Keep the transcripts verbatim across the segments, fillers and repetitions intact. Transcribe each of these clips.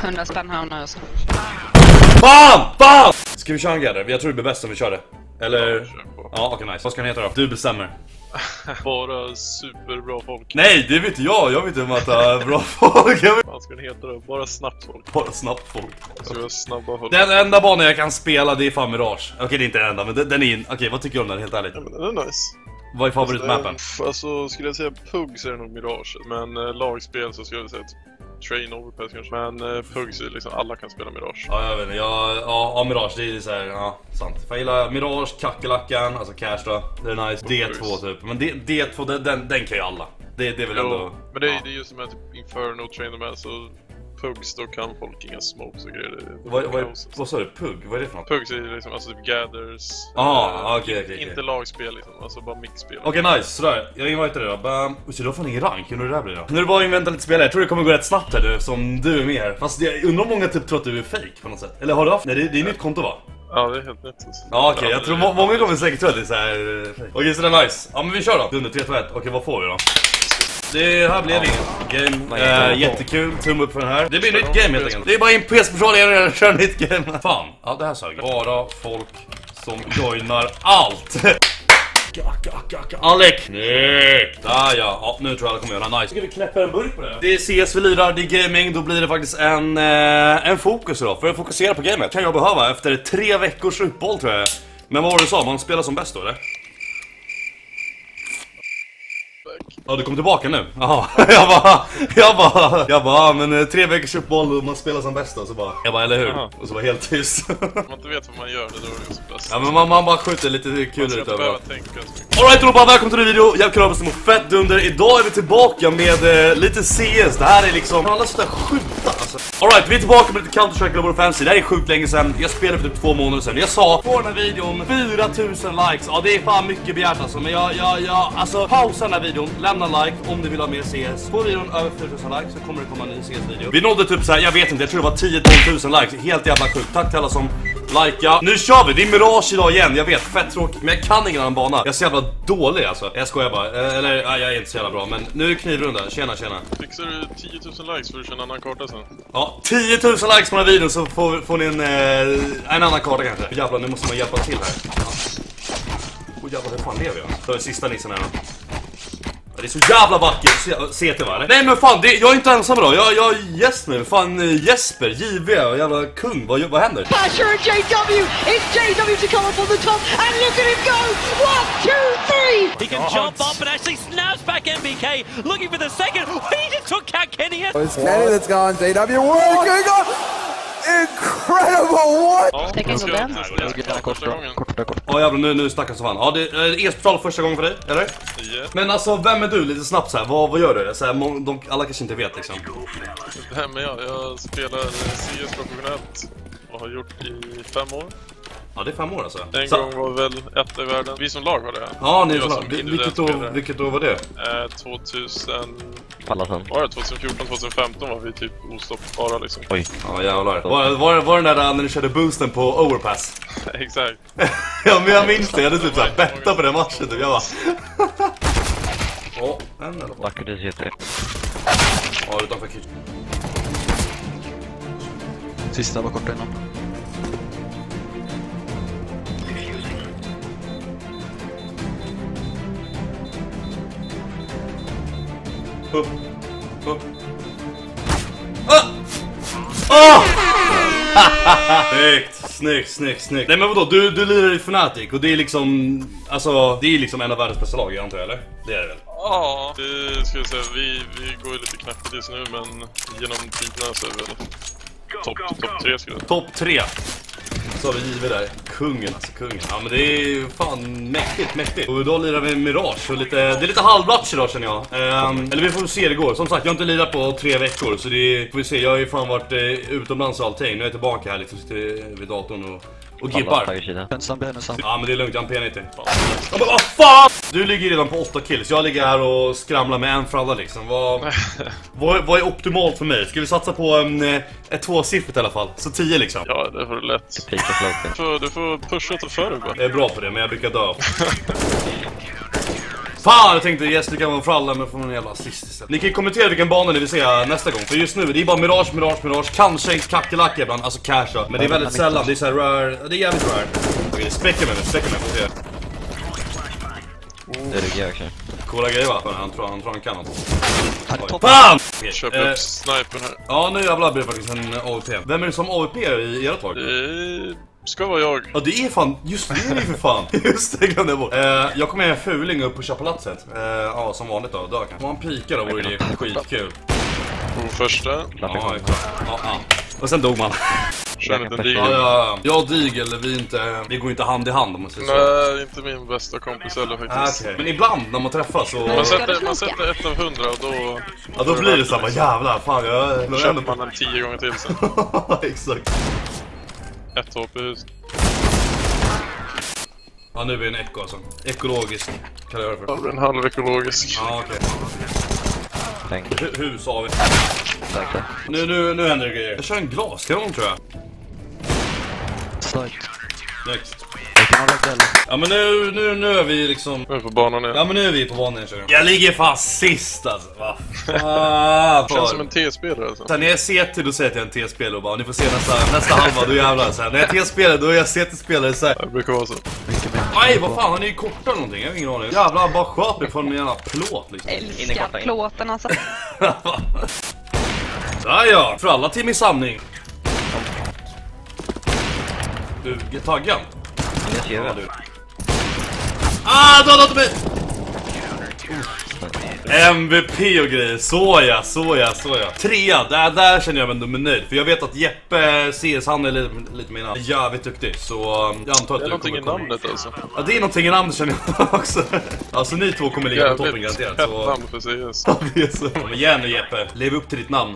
hundra spänn här nu alltså. Fan! Fan! Ska vi köra en gather? Jag tror det blir bäst om vi kör det. Eller... Ja, okej, okay, nice. Vad ska den heta då? Du bestämmer. Bara superbra folk. Nej, det vet inte jag. Jag vet inte om att det är bra folk. Vad ska den heta då? Bara snabbt folk. Bara snabbt folk. Ska vi ha snabba folk? Den enda banan jag kan spela, det är fan Mirage. Okej, okay, det är inte den enda, men den, den är in. Okej, okay, vad tycker du om den helt ärligt? Ja, men den är nice. Vad är favoritmappen? Alltså, alltså skulle jag säga Pug så är det nog Mirage. Men äh, lagspel så skulle jag säga Train Overpass kanske. Men äh, Pug så är liksom alla kan spela Mirage. Ja, jag vet inte. Ja, ja, ja Mirage, det är så här, ja, sant. Jag gillar Mirage, Kackerlackan, alltså Cash då. Det är nice. D två typ. Men D, D2, den, den, den kan ju alla. Det, det är väl jo, ändå... men det är, ja. det är ju som att typ Inferno, Train Overpass och Pugs, då kan folk inga smokes och grejer. Vad, vad, vad sa du? Pug? Vad är det för något? Pugs är liksom, alltså typ gathers. Ah, okej, okej, okej. Inte lagspel liksom, alltså bara mixspel. Okej, okay, nice, sådär. Jag inviterar dig då. Bara... Så du har fan ingen rank, hur det där blir då? Nu är det bara att invänta lite spelare. Jag tror det kommer gå rätt snabbt här du, som du är med här. Fast jag undrar om många typ tror att du är fake på något sätt. Eller har du haft? Nej, det, det är nytt konto va? Ja, det är helt nytt. Ja, okej, okay. Jag tror må många kommer säkert tro att det är såhär... Okej, okay, så det är nice. Ja, men vi kör då. Under tre två ett. Okej, okay, vad får vi då? Det här blev inget game. Uh, jättekul, tumme upp för den här. Det blir nytt game helt enkelt. Det är bara in P S-person igen och köra nytt game. Fan, ja det här sög. Bara folk som joinar allt. Alec! Nej! Där ja. Ja, nu tror jag alla kommer göra nice. Ska vi knäppa en burk på det? Det är C S vi lirar, det är gaming. Då blir det faktiskt en, eh, en fokus då. För att fokusera på gamet kan jag behöva efter tre veckors uppehåll tror jag. Men vad var det du sa? Man spelar som bäst då eller? Ja, du kom tillbaka nu. Jaha, jag bara, jag bara, jag bara, men tre veckors uppehåll och man spelar som bäst då, så bara, jag bara, eller hur? Aha. Och så var helt tyst. Om man inte vet vad man gör, det då är det som bäst. Ja, men man, man bara skjuter lite kul ut över. Alright, då bara, välkommen till en video. Jag kallar mig Fett Dunder. Idag är vi tillbaka med eh, lite C S. Det här är liksom, alla slutar skjuta alltså. Alright, vi är tillbaka med lite Counter-Strike Global Offensive. Det här är sjukt länge sedan. Jag spelade för typ två månader sedan. Jag sa på den här videon fyra tusen likes. Ja, det är fan mycket begärt alltså. Men jag, jag, jag, alltså pausa den här videon. Lämna like om du vill ha mer C S. På videon över fyra tusen likes så kommer det komma en ny C S-video. Vi nådde typ så här, jag vet inte, jag tror det var tio till tolv tusen likes. Helt jävla sjukt. Tack till alla som likea. Nu kör vi, det är Mirage idag igen. Jag vet, fett tråkigt, men jag kan ingen annan bana. Jag är så jävla dålig alltså. Jag skojar bara, eller ja, jag är inte så jävla bra. Men nu är knivrunda, tjena tjena. Fixar du tio tusen likes för att köra en annan karta sen? Ja, tio tusen likes på den här videon så får, får ni en, eh, en annan karta kanske. Jävlar, nu måste man hjälpa till här. Ja. Oh jävlar, hur fan lever jag? Så är det sista nissen här då. Det är så jävla vackert, se till va? Eller? Nej men fan, det, jag är inte ensam då. Jag, jag är gäst nu, fan Jesper, J V, jävla kung, vad, vad händer? Basher and J W, it's J W to come up on the top, and look at him go, one, two, three! He can God. jump up and actually snaps back M B K, looking for the second, he just took out Kenny. Oh, it's Kenny that's gone, J W, where are you going? Incredible, what? Tänk inte den. Ja jävlar, nu, nu snackar så fan. Ja, det är e-spral första gången för dig, eller? Yeah. Men alltså, vem är du lite snabbt så här? Vad, vad gör du? Så här, de, alla kanske inte vet liksom. Vem är jag? Jag spelar C S professionellt och har gjort i fem år. Ja, det är fem år alltså. En så... gång var väl ett i världen. Vi som lag var det. Ja, ni som lag. Vilket år, vilket år var det? Eh, tvåtusen... Var det tjugofjorton tjugofemton var vi typ ostoppbara liksom. Oj. Ja, jävlar. Var, var, var den där när ni körde boosten på overpass? Exakt. Ja, men jag minns det. Jag hade typ såhär bettat på den matchen typ. Jag bara... Åh, en eller vad? Vackert det heter. Ja, utanför kitchen. Sista var korta innan. Upp, upp. Ah! Ah! Snyggt, snyggt, snyggt, snyggt. Nej men vadå, du, du lirar i Fnatic och det är liksom, alltså, det är liksom en av världens bästa lag, jag antar jag, eller? Det är det väl? Ja, det skulle jag säga, vi, vi går ju lite knappt just nu, men genom tiderna så är det väl topp top tre skulle jag. Topp tre. Så har vi givet där. Kungen, alltså kungen. Ja men det är ju fan mäktigt, mäktigt. Och idag lirar vi Mirage och lite, det är lite halvlatch idag känner jag. Um, eller vi får se det går. Som sagt, jag har inte lirat på tre veckor. Så det får vi se, jag har ju fan varit eh, utomlands och allting. Nu är jag tillbaka här liksom, sitter vid datorn och... Och gippar. Ja men det är lugnt, jag har en P nittio. Ja, men vad fan! Du ligger redan på åtta kills. Jag ligger här och skramlar med en för alla liksom. Vad, vad, vad är optimalt för mig? Ska vi satsa på en, ett tvåsiffrigt i alla fall? Så tio liksom. Ja, det får du lätt. Du får, du får pusha till före bara. Jag är bra på det, men jag brukar dö. Fan, jag tänkte yes, det kan vara för alla, men får en jävla assist istället. Ni kan ju kommentera vilken bana ni vill se nästa gång. För just nu, det är bara Mirage, Mirage, Mirage. Kanske en kackerlacka ibland, alltså casha. Men det är väldigt sällan, det är såhär rare. Det är jävligt rare. Okej, späcker med nu, späcker med nu. Det är det också. Coola grejer va? Han tror han, tror han kan något. Fan! Fan! Köp Eh, upp snipern här. Ja, nu jävlar blir det faktiskt en A W P. Vem är det som A W P i era tag? Det ska vara jag. Ja, det är fan, just det är det för fan. Just det, glömde jag bort. Eh, jag kommer med en fuling upp på köpalatset. Eh, ja, som vanligt då, dö kanske. Om man pikar då vore det skitkul. På första. Ja, exakt. Ja, ja. Och sen dog man. Kör en liten Ja, digel. ja. Jag och Digel, vi, inte, vi går inte hand i hand om man säger så. Nej, inte min bästa kompis heller Ah, faktiskt. okay. Men ibland när man träffas så... Man sätter, man sätter ett av hundra och då... Ja, då blir det så här, bara, jävlar, fan jag... Då köper man den tio gånger till sen. Exakt. Ett H P hus. Ja, nu är vi en eko alltså. Ekologisk, kan jag göra för. En halv ekologisk. Ja, okej. Tänk. Hu- Hus har vi. Tack. Nu, nu, nu händer det grejer. Jag kör en glaskanon tror jag. Snart. Next. Det kan man lägga eller? Ja, men nu, nu, nu är vi liksom... Nu är på banan igen. Ja, men nu är vi på banan, kör jag. Jag ligger fast sist alltså. Va fan. Känns som en T-spelare alltså. Så här, när jag ser till då säger jag att jag är en T-spelare och bara, ni får se nästa, nästa halva, då jävlar så här. När jag är T-spelare, då är jag C T-spelare så här. Det brukar vara så. Nej, vad fan, han är ju kortare eller någonting, jag har ingen aning. Jävlar, bara sköt mig från en jävla plåt liksom. Älskar plåten alltså. Där ja, för alla team i samling. Du, är taggad? Jag ser Ja, det. du. Ah, dödat inte mig! M V P och grejer, så ja, så ja, så ja. Trea, där, där känner jag mig nöjd. För jag vet att Jeppe C S, han är lite, lite mer jävligt duktig. Så jag antar att Det är du någonting i kommer namnet alltså. Ja, det är någonting i namnet känner jag också. Alltså ni två kommer ligga på toppen Jävligt garanterat. hett Så... namn för C S. Ja, det är så. Men igen nu Jeppe, lev upp till ditt namn.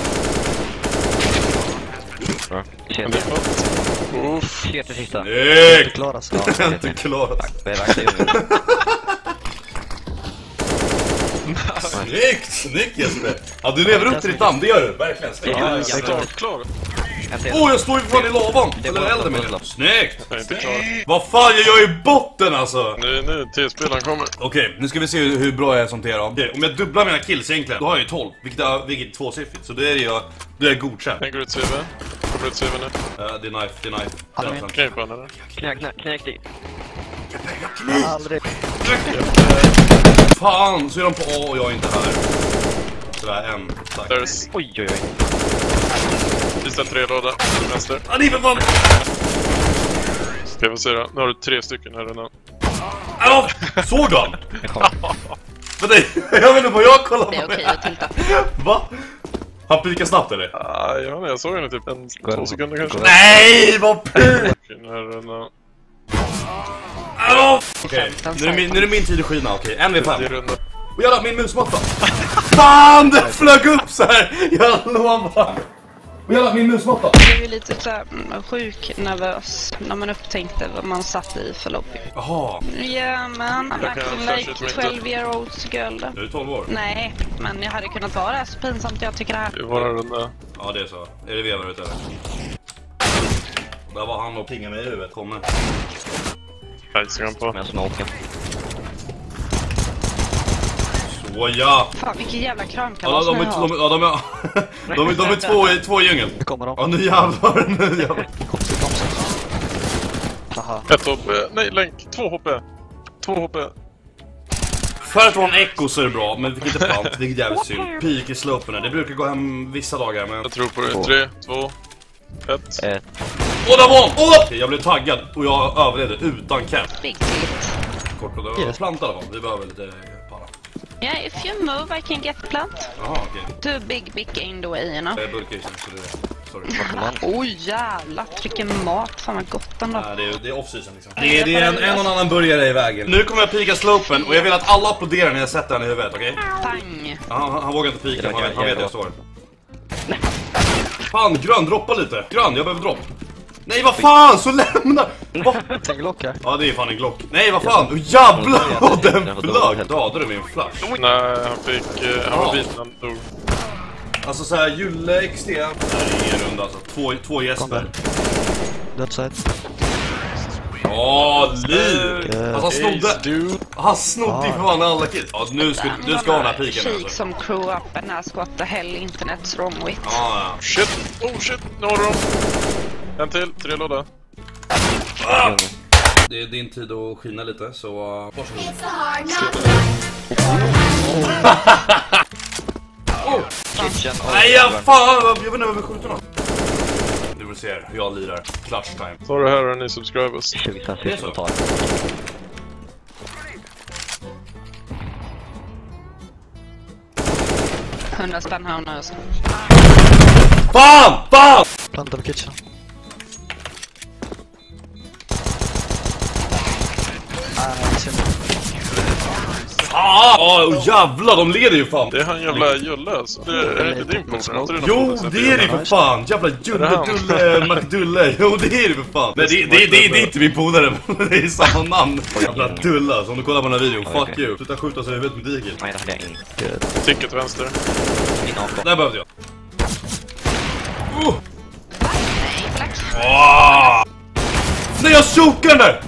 Bra. Men Tjena. det är fått. Uff. Tjena till sista. Nej! Klaras. Jag är inte klar. Det är verkligen ju. Snyggt! Snyggt Jesper! Ja, du lever upp till ditt namn, det gör du, verkligen. Snyggt. Ja, Jag ja. är klart klar. Åh, oh, jag står ju fan i lavan! Det Eller var- elden det menar var- jag. Snyggt! Jag är inte klar. Vad fan, jag gör ju botten alltså! Nu, nu T-spelaren kommer. Okej, nu ska vi se hur, hur bra jag är som T då. Okej, om jag dubblar mina kills egentligen, då har jag ju tolv. Vilket är, vilket är tvåsiffrigt, så då är det jag, då är jag godkänd. Tänker du ett C V? Kommer du ett C V nu? Uh, det är knife, det är knife. Han är- Den sen. Knäpp på eller? Knäck, knäck, knäck dig. Aldrig. Fan, så är de på A och jag är inte här. Sådär, en. Tack. There's. Oj, oj, oj. Sista tre låda. Vänster. Ah, nej för fan! Ska vi se då. Nu har du tre stycken här redan. Ah, såg han? Jag kom. Vänta, jag vet inte vad jag kollar på. Det är okej att titta. Va? Han pikar snabbt eller? Ah, jag vet inte, jag såg henne typ en, Går två det- sekunder kanske. går det- Nej, vad pik! Okej, nu är det redan. Ah, Okej, nu, är det min- nu är det min tid att skina, okej. En v Det är fem. runda. Och jävlar, min musmatta. Fan, det flög upp så här. Jag lovar. Och jävlar, min musmatta. Jag är ju lite så här, mm, sjuk nervös när man upptäckte vad man satt i för lobby. Jaha, Yeah man, I'm Jag kan acting flasha like ut mig twelve year old girl. du är tolv år. Nej, men jag hade kunnat vara det. Så pinsamt jag tycker det här. Det är våran runda. Ja, det är så. Är det vevar ute eller? Där var han och pingade mig i huvudet. Kommer. Hejsan på. Med smoken. Så ja. Fan vilken jävla Ja, kramkalas de ni är, har. de, ja, de är, de är, de är två, i- två i djungeln. Nu kommer de. Ja, nu jävlar, nu jävlar. Kom så, kom så. Haha. Ett H P. Nej, länk. Två H P. Två H P. För att vara en echo så är det bra, men vilket är plant, vilket är jävligt synd. Peak i slopen, det brukar gå hem vissa dagar, men... Jag tror på det. Två. Tre, två, ett. Ett. Åh, där var han! Åh! Jag blev taggad och jag överlevde utan cap. Big tilt. Kort och det var Yes. plant i alla fall, vi behöver lite para. Yeah, if you move I can get plant. Jaha, okej. Too big big in the way, you know. Jag är burkar i sen, så det är... Sorry. Oj jävlar, vilken mat. Fan vad gott ändå. Nej, det är, det är off-season liksom. Det är, det är en, en och annan burgare i vägen. Nu kommer jag pika slopen och jag vill att alla applåderar när jag sätter den i huvudet, okej? Pang. Ja, Han, han vågar inte pika, han, han vet att jag står. Fan, grön, droppa lite. Grön, jag behöver dropp. Nej, vad fan, så lämna! Va? En glock här. Ja, det är fan en glock. Nej, vad fan, oh, jävlar! Och den flög! Dödade du min flash? Nej, han fick... Eh, han var vit, han dog. Alltså såhär, Julle X T. Det här är ingen runda alltså. Två, två Kom gäster. där. Dödside. Ja, Åh, liv! Alltså han snodde... Du. Han snodde ju fan alla kills. Ja, nu ska du ska ha den här piken. Kik Alltså. som crew up and has got the hell internet's wrong with. Ja, Shit. Oh shit. Nu har de. En till. Tre låda. ja. Det är din tid att skina lite, så uh, varsågod. Oh. Kitchen och... Nej, ja, fan! Jag vet inte vad vi skjuter någon. Du vill se hur jag lirar. Clutch time. Ta det här, ni subscribers. tjugo Det är assist så. och tar. hundra spänn här nu. Fan! Fan! Planta på kitchen. Ah, oh, jävlar, de leder ju fan. Det är han jävla Julle alltså. Det är det din polare? Jo, det är det för fan. Jävla Julle, Dulle, McDulle. Jo, det är det för fan. Men det, det, det, det är inte min polare. Det är samma namn. Jävla Dulle, alltså. Om du kollar på den här videon. Fuck you. Sluta skjuta så huvudet med digel. Nej, det hade jag inte. Ticket vänster. Där behövde jag. Uh. Oh. Nej, jag chokar den där!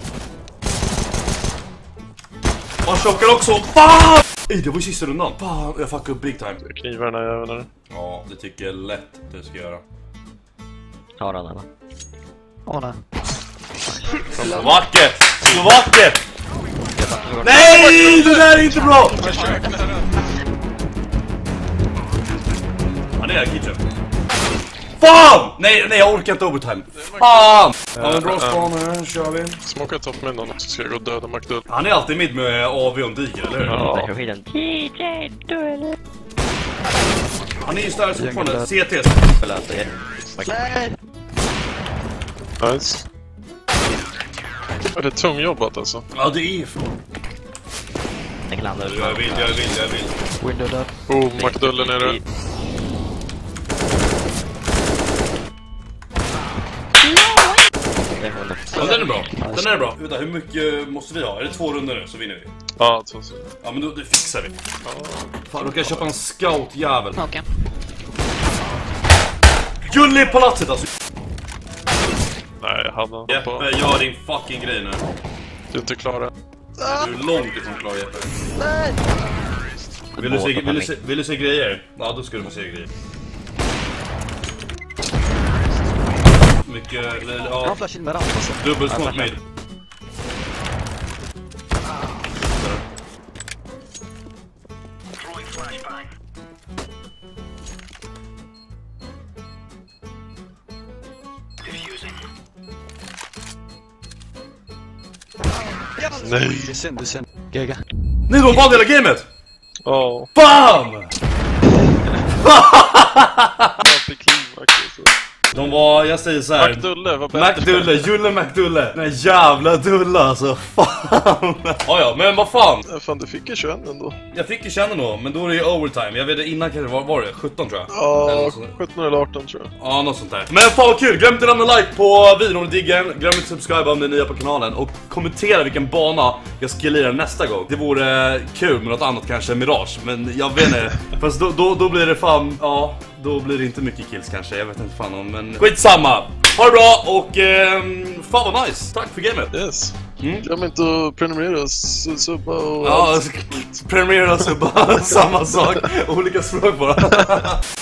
Han chokar också. Fan! Ej, det var ju sista rundan. Fan, jag fuckade upp big time. Knivarna jävlar. Ja, det tycker jag är lätt det ska göra. Har han eller? Åh nej. Slovaket! Slovaket! Nej, det där är inte bra! Han är här, kitchen. Fan! Nej, nej, jag orkar inte overtime. Fan! Ja, men bra spaner, kör vi. Smaka toppmiddagen så ska jag gå och döda McDull. Han är alltid mid med A V och Diger, eller hur? Ja. Det är skiten. D J Duel. Han är ju stark fortfarande. C T. Nej. Nice. Är det tungjobbat alltså? Ja, det är för... Jag kan landa ut. Jag vill, jag vill, jag vill. Window där. Oh, McDull är nere. Ja, den är bra. Den är bra. Vänta, hur mycket måste vi ha? Är det två runder nu så vinner vi? Ja, två så. Ja, men då det fixar vi. Fan, då kan jag köpa en scout-jävel. Okej. Julle i palatset alltså. Nej, jag hade honom på. Jeppe, gör din fucking grej nu. Du är inte klar än. Du är långt ifrån klar, Jeppe. Vill du se, vill du se, vill du se grejer? Ja, då ska du få se grejer. Mycket, ja. Han flash in med ramp alltså. Dubbel smoke mid. Nej. Det är synd, det är synd. Gega. Nej, de vann hela gamet! Ja. Fan! Jag fick klimax alltså. De var, jag säger så här. McDulle var bättre. McDulle, Julle McDulle. Den jävla Dulla alltså, fan. Ja, ja, men vad fan. Ja, fan, du fick ju tjugoett ändå. Jag fick ju känna nog, men då är det ju overtime. Jag vet inte, innan kanske var, var det sjutton tror jag. Ja, Eller så. sjutton eller arton tror jag. Ja, något sånt där. Men fan vad kul, glöm inte att lämna like på videon om ni diggar. Glöm inte att subscriba om ni är nya på kanalen. Och kommentera vilken bana jag ska lira nästa gång. Det vore kul med något annat, kanske Mirage. Men jag vet inte, fast då, då, då blir det fan, ja, då blir det inte mycket kills kanske. Jag vet inte fan om, men skitsamma. Ha det bra och eh, fan vad nice. Tack för gamet. Yes. Mm. Glöm inte att prenumerera, subba och... Ja, prenumerera och subba, samma sak. Olika språk bara.